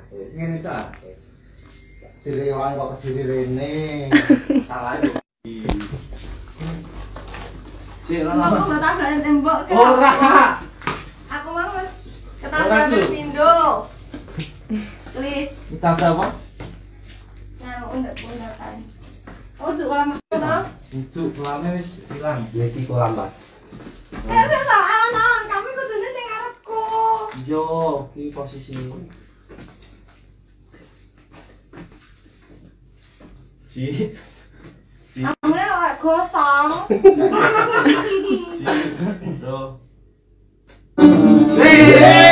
Ngene ta. Diri wae kok diri rene. Salah yo. Sik lho. Aku mau tabrakan tembok ke. Ora. Aku mau Mas ketabrakan pindo. Please. Kita apa? Nah, undak-undakan. Oh, untuk kolam apa? Untuk kolamnya wis ilang. Ya iki kolam, Mas. Saya tak anak, kami kudune ning ngarepku. Yo, iki posisi. Ci. Amune kok gosong. Ci. Bro.